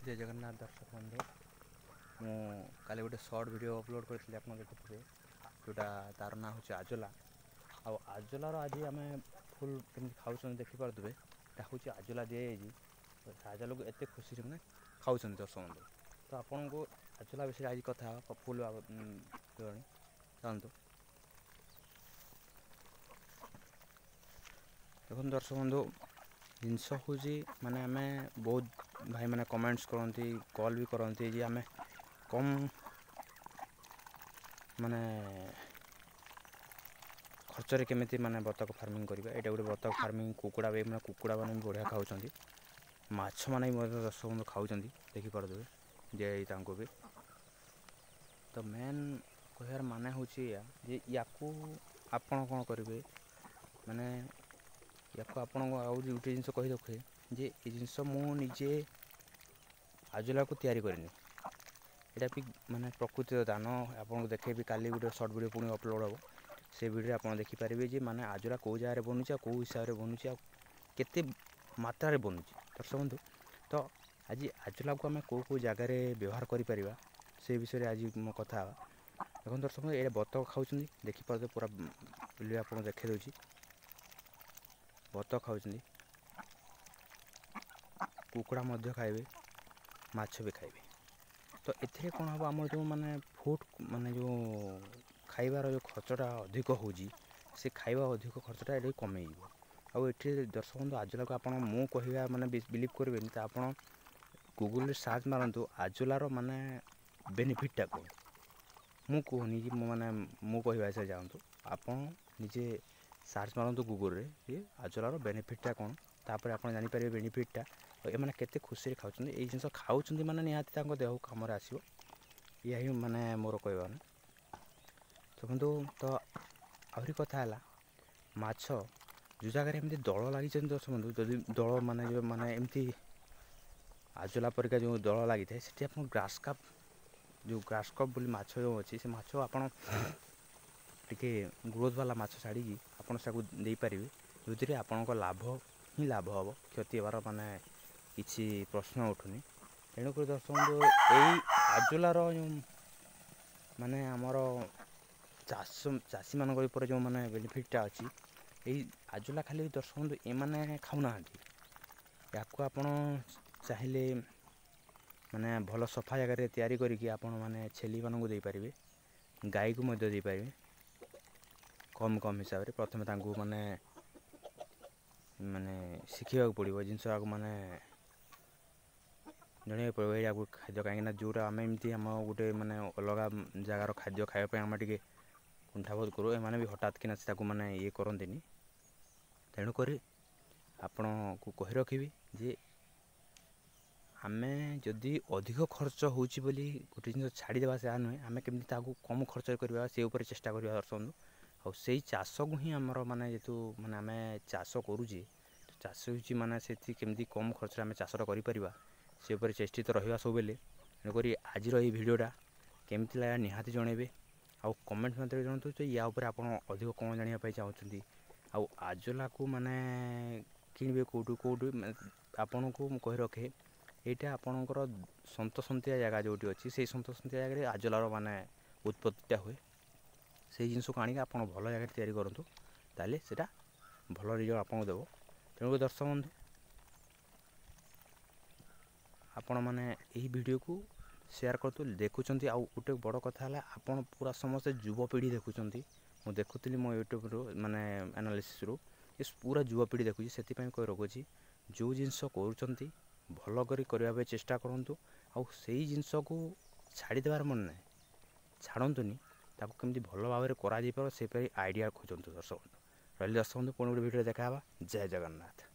जय जगन्नाथ दर्शक बंधु मु काली गोटे सर्ट वीडियो अपलोड करथिले आपन देखिथिबे जोटा तार ना होचे आजोला आजोलार आज आम फुल केमि खाऊँ देखी पारे एटा हूँ आजोला दिजी आजोला को एत खुशी मैंने खाऊँ दर्शक बंधु तो आपन को आजोला विषय आज कथा फुल चाहतु देखो दर्शक बंधु जिनस हूँ माने आम बहुत भाई मैंने कमेंट्स करती कॉल भी करती जे आम कम माने खर्चरे केमिति माने बतक फार्मिंग करिबा एटा गोटे बतक फार्मिंग कुकुड़ा भी माने कुकुड़ा माने बढ़िया खाउछंती माछ माने भी दर्शक बंधु खाउछंती देखि पारदे जे तांको भी तो मेन कहर माने होची या जे याकू आपण कोन करिवे माने याकू आपण आउ गुटे जिंस कहि रखे जे ए जिंस मु निजे आजोला को तैयारी करनी एटा भी माने प्रकृति दान आपन देखेबी काली गुटे शॉर्ट वीडियो पुनी अपलोड हो से वीडियो आप देखिपारे जे माने आजोला कौ जगह बनुचे कौ हिसाब से बनुचे केते मात्रा बनुचे दर्शक बंधु तो आज आजोला को आम कौ कौ जगार व्यवहार करें से विषय आज मो कथा देखो दर्शक बंधु ये बतक खाऊँ देखिपारे पूरा वीडियो आप देखे दूसरी बतक खाऊँ कुकुड़ा खाइबे माछ भी खाइबे तो एथे कौन हम आम जो माने फूड माने जो खाइबार जो खर्चटा अधिक हो से खाइबा अधिक खर्चटा ये कमे आउे दर्शक बंधु आजोला को आप मु कहवा माने बिलीव करेंगे तो आप गूगल सर्च मारतु आजोलार माने बेनिफिटा कौन मु कहनी कि माने मु कहवा से जानतु आप निजे सर्च मारतु गूगल रे ये आजोलार बेनिफिटा कौन तापर आप जानीपर बेनिफिटा ये मैंने केते खुशी खाऊँ ये जिन खाऊँ मैंने निहाती देह कम आसो या माने मोर कहवा तो बंधु तो आहरी कथा है माछ जो जगह एमती दल लगी दर्शक बंधु जदि दल माने जो माने एमती आजोला परिका जो दल लगी था से ग्रास काप जो ग्रास कप बोली माछ जो अच्छी से माछ आपड़ टे ग्रोथ वाला माछ छाड़ी आपड़ दे पारे जो थी आपण लाभ ही लाभ हम क्षति होवार माने किसी प्रश्न उठुनी तेणुक दर्शक बंधु यही आजोलार माने आमर चाषी मान जो माने बेनिफिटा अच्छी यही आजोला खाली दर्शक बंधु एमाने खाऊना या चाहिए माने भल सफा जगह तैयारी करिकी आपण माने छेली मानू दे पारे गाई को मध्य दे पारे कम कम हिसाब से प्रथम माने माने शिखा पड़ो जिनस माने जन पड़ो खाद्य कहीं जोटा आम एमती आम गोटे माने अलग जगार खाद्य खावाई आम टे कुंठाबोध करूँ एमाने भी हठात कि माने ये करते तेणुक आपण को कही रखी जे आमे जदि अधिक खर्च होची बोली गोटे जिन छाड़देवा से नुहे आम केमी कम खर्च करवा से उपर चेष्टा करवा दर्शक आ से चाष को ही आमर माने जेतु माने आम चाष करुचे चाष हो माने से केमी कम खर्च आम चाषटा कर से उपर चेष्टित रहा सब बेले तेणुक आज भिडियोटा केमती लगा निहाती जनइबे आउ कमेंट मध्य जानतु तो या उपर आप अधिक कौन जानापी चाहते आउ आजोला को माने किणवे कौटू कौटू आपन को कही रखे यहाँ आपणकर सन्तसंतिया जगह जोटी अच्छी से सन्तसंतिया जगह आजोलार माने उत्पत्तिटा हुए से जिनस को आनिक आप भल जगह तैयारी करूँ ताले सेटा भल रिजल्ट आपको देव तेणुक दर्शक बंधु आपण मैंने यही वीडियो को शेयर करूँ देखुं आउ गोटे बड़ कथा है आपन पूरा समस्त युवपीढ़ी देखुं मुझे देखुली मो यूट्यूब रू माने एनालिसिस रू ये पूरा युवपीढ़ी देखुची से कही रखुची जो जिनस कर भल करने चेष्टा करूँ आउ से जिनस को छाड़देवार मन ना छाड़तुनि केमती भल भाव में कर आइडिया खोजतु दर्शक बंधु रही दर्शक बंधु पुणी गोटे वीडियो देखा जय जगन्नाथ।